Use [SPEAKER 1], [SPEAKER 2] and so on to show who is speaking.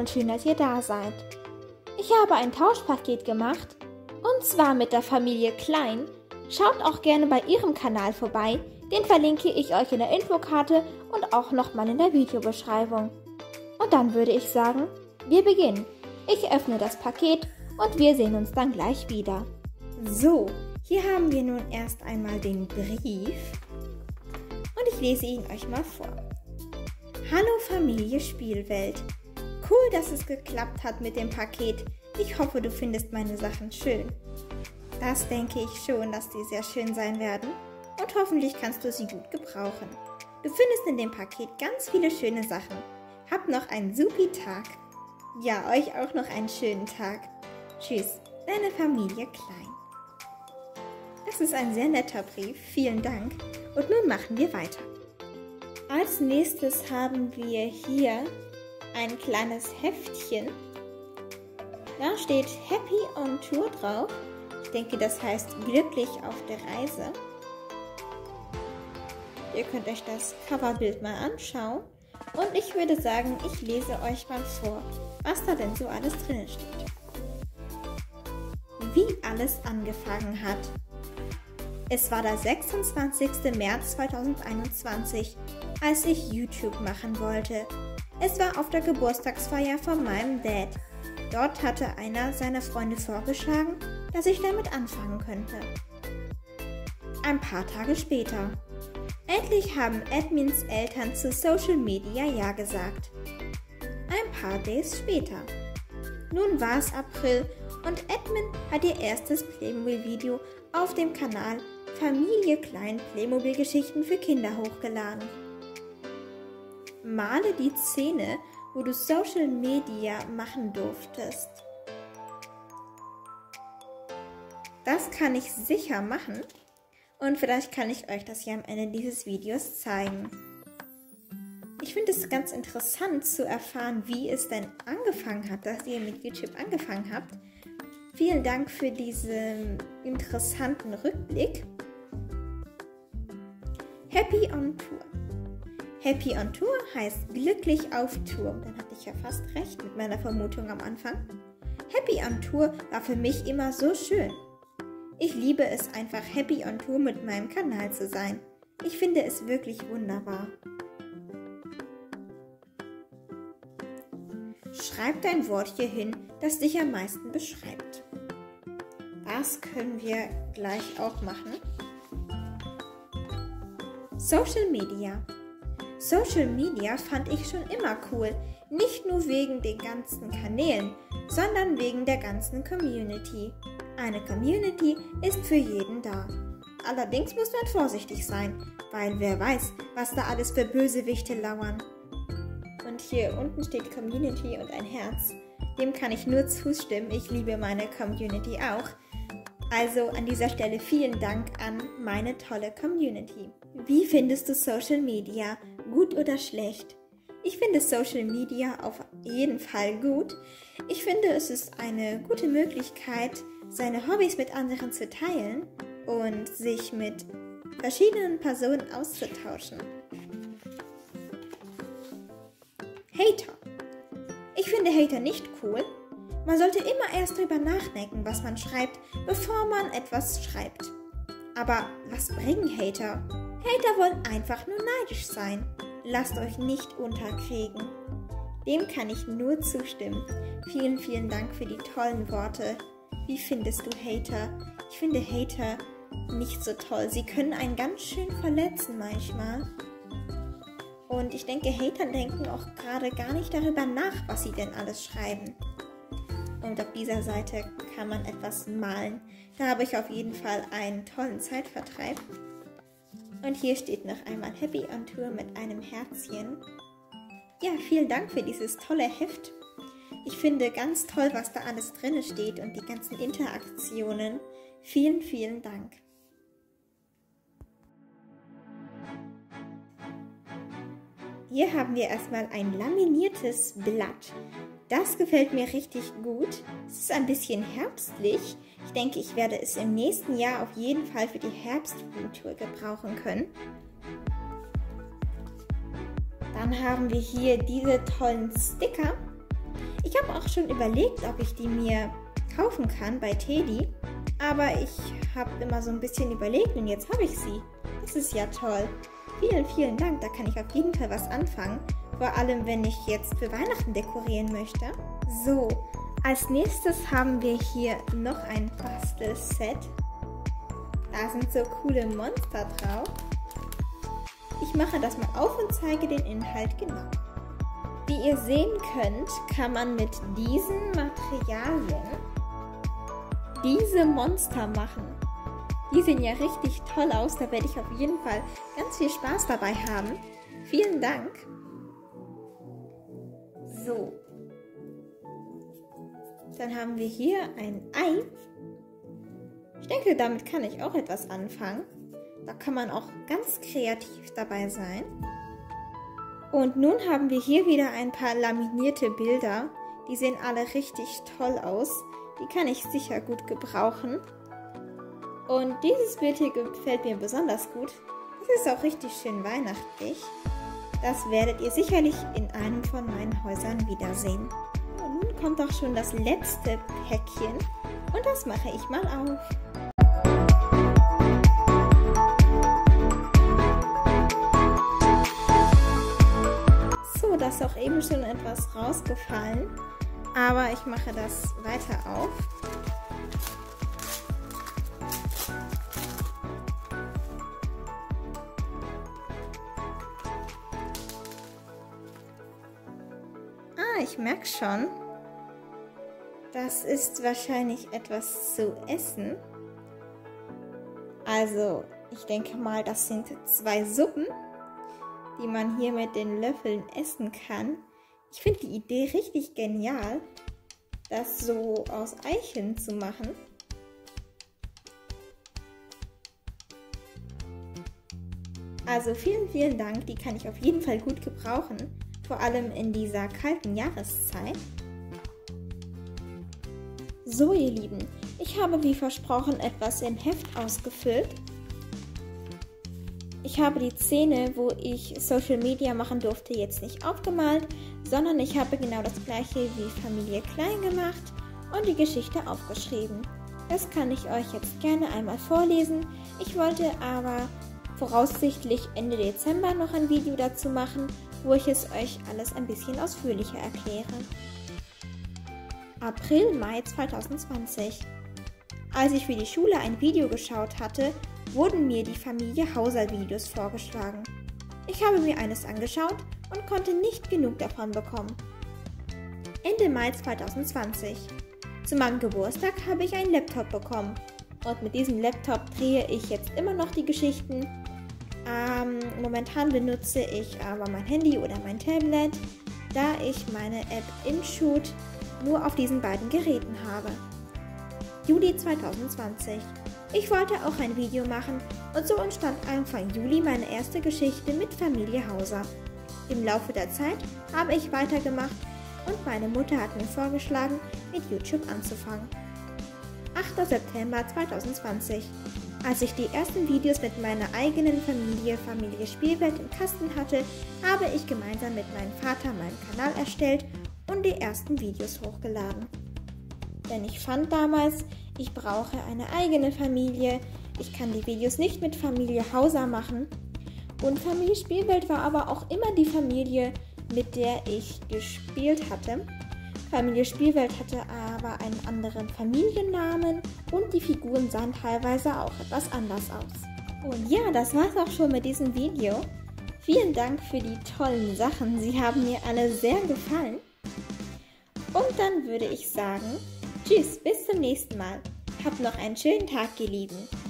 [SPEAKER 1] und schön, dass ihr da seid. Ich habe ein Tauschpaket gemacht, und zwar mit der Familie Klein. Schaut auch gerne bei ihrem Kanal vorbei, den verlinke ich euch in der Infokarte und auch nochmal in der Videobeschreibung. Und dann würde ich sagen, wir beginnen. Ich öffne das Paket und wir sehen uns dann gleich wieder. So, hier haben wir nun erst einmal den Brief und ich lese ihn euch mal vor. Hallo Familie Spielwelt. Cool, dass es geklappt hat mit dem Paket. Ich hoffe, du findest meine Sachen schön. Das denke ich schon, dass die sehr schön sein werden und hoffentlich kannst du sie gut gebrauchen. Du findest in dem Paket ganz viele schöne Sachen. Habt noch einen supi Tag. Ja, euch auch noch einen schönen Tag. Tschüss, deine Familie Klein. Das ist ein sehr netter Brief, vielen Dank. Und nun machen wir weiter. Als nächstes haben wir hier ein kleines Heftchen. Da steht Happy on Tour drauf. Ich denke, das heißt glücklich auf der Reise. Ihr könnt euch das Coverbild mal anschauen. Und ich würde sagen, ich lese euch mal vor, was da denn so alles drin steht. Wie alles angefangen hat. Es war der 26. März 2021, als ich YouTube machen wollte. Es war auf der Geburtstagsfeier von meinem Dad. Dort hatte einer seiner Freunde vorgeschlagen, dass ich damit anfangen könnte. Ein paar Tage später. Endlich haben Admins Eltern zu Social Media Ja gesagt. Ein paar Days später. Nun war es April und Admin hat ihr erstes Playmobil-Video auf dem Kanal Familie Klein Playmobil-Geschichten für Kinder hochgeladen. Male die Szene, wo du Social Media machen durftest. Das kann ich sicher machen und vielleicht kann ich euch das ja am Ende dieses Videos zeigen. Ich finde es ganz interessant zu erfahren, wie es denn angefangen hat, dass ihr mit YouTube angefangen habt. Vielen Dank für diesen interessanten Rückblick. Happy on Tour. Happy on Tour heißt glücklich auf Tour. Dann hatte ich ja fast recht mit meiner Vermutung am Anfang. Happy on Tour war für mich immer so schön. Ich liebe es einfach, Happy on Tour mit meinem Kanal zu sein. Ich finde es wirklich wunderbar. Schreib dein Wort hier hin, das dich am meisten beschreibt. Das können wir gleich auch machen. Social Media. Social Media fand ich schon immer cool, nicht nur wegen den ganzen Kanälen, sondern wegen der ganzen Community. Eine Community ist für jeden da. Allerdings muss man vorsichtig sein, weil wer weiß, was da alles für Bösewichte lauern. Und hier unten steht Community und ein Herz. Dem kann ich nur zustimmen, ich liebe meine Community auch. Also an dieser Stelle vielen Dank an meine tolle Community. Wie findest du Social Media? Gut oder schlecht? Ich finde Social Media auf jeden Fall gut. Ich finde, es ist eine gute Möglichkeit, seine Hobbys mit anderen zu teilen und sich mit verschiedenen Personen auszutauschen. Hater. Ich finde Hater nicht cool. Man sollte immer erst drüber nachdenken, was man schreibt, bevor man etwas schreibt. Aber was bringen Hater? Hater wollen einfach nur neidisch sein. Lasst euch nicht unterkriegen. Dem kann ich nur zustimmen. Vielen, vielen Dank für die tollen Worte. Wie findest du Hater? Ich finde Hater nicht so toll. Sie können einen ganz schön verletzen manchmal. Und ich denke, Hater denken auch gerade gar nicht darüber nach, was sie denn alles schreiben. Und auf dieser Seite kann man etwas malen. Da habe ich auf jeden Fall einen tollen Zeitvertreib. Und hier steht noch einmal Happy on Tour mit einem Herzchen. Ja, vielen Dank für dieses tolle Heft. Ich finde ganz toll, was da alles drin steht und die ganzen Interaktionen. Vielen, vielen Dank. Hier haben wir erstmal ein laminiertes Blatt. Das gefällt mir richtig gut. Es ist ein bisschen herbstlich. Ich denke, ich werde es im nächsten Jahr auf jeden Fall für die Herbsttour gebrauchen können. Dann haben wir hier diese tollen Sticker. Ich habe auch schon überlegt, ob ich die mir kaufen kann bei Teddy, aber ich habe immer so ein bisschen überlegt und jetzt habe ich sie. Das ist ja toll. Vielen, vielen Dank, da kann ich auf jeden Fall was anfangen, vor allem wenn ich jetzt für Weihnachten dekorieren möchte. So, als nächstes haben wir hier noch ein Bastelset. Da sind so coole Monster drauf. Ich mache das mal auf und zeige den Inhalt genau. Wie ihr sehen könnt, kann man mit diesen Materialien diese Monster machen. Die sehen ja richtig toll aus, da werde ich auf jeden Fall ganz viel Spaß dabei haben. Vielen Dank. So. Dann haben wir hier ein Ei. Ich denke, damit kann ich auch etwas anfangen. Da kann man auch ganz kreativ dabei sein. Und nun haben wir hier wieder ein paar laminierte Bilder. Die sehen alle richtig toll aus. Die kann ich sicher gut gebrauchen. Und dieses Bild hier gefällt mir besonders gut. Das ist auch richtig schön weihnachtlich. Das werdet ihr sicherlich in einem von meinen Häusern wiedersehen. Und nun kommt auch schon das letzte Päckchen. Und das mache ich mal auf. Da ist auch eben schon etwas rausgefallen, aber ich mache das weiter auf. Ich merke schon, das ist wahrscheinlich etwas zu essen. Also, ich denke mal, das sind 2 Suppen, die man hier mit den Löffeln essen kann. Ich finde die Idee richtig genial, das so aus Eicheln zu machen. Also vielen, vielen Dank, die kann ich auf jeden Fall gut gebrauchen, vor allem in dieser kalten Jahreszeit. So ihr Lieben, ich habe wie versprochen etwas im Heft ausgefüllt. Ich habe die Szene, wo ich Social Media machen durfte, jetzt nicht aufgemalt, sondern ich habe genau das gleiche wie Familie Klein gemacht und die Geschichte aufgeschrieben. Das kann ich euch jetzt gerne einmal vorlesen. Ich wollte aber voraussichtlich Ende Dezember noch ein Video dazu machen, wo ich es euch alles ein bisschen ausführlicher erkläre. April, Mai 2020. Als ich für die Schule ein Video geschaut hatte, wurden mir die Familie Hauser-Videos vorgeschlagen. Ich habe mir eines angeschaut und konnte nicht genug davon bekommen. Ende Mai 2020. Zu meinem Geburtstag habe ich einen Laptop bekommen und mit diesem Laptop drehe ich jetzt immer noch die Geschichten. Momentan benutze ich aber mein Handy oder mein Tablet, da ich meine App InShoot nur auf diesen beiden Geräten habe. Juli 2020. Ich wollte auch ein Video machen und so entstand Anfang Juli meine erste Geschichte mit Familie Hauser. Im Laufe der Zeit habe ich weitergemacht und meine Mutter hat mir vorgeschlagen, mit YouTube anzufangen. 8. September 2020. Als ich die ersten Videos mit meiner eigenen Familie Spielwelt im Kasten hatte, habe ich gemeinsam mit meinem Vater meinen Kanal erstellt und die ersten Videos hochgeladen. Denn ich fand damals, ich brauche eine eigene Familie, ich kann die Videos nicht mit Familie Hauser machen. Und Familie Spielwelt war aber auch immer die Familie, mit der ich gespielt hatte. Familie Spielwelt hatte aber einen anderen Familiennamen und die Figuren sahen teilweise auch etwas anders aus. Und ja, das war's auch schon mit diesem Video. Vielen Dank für die tollen Sachen, sie haben mir alle sehr gefallen. Und dann würde ich sagen, tschüss, bis zum nächsten Mal. Habt noch einen schönen Tag, ihr Lieben.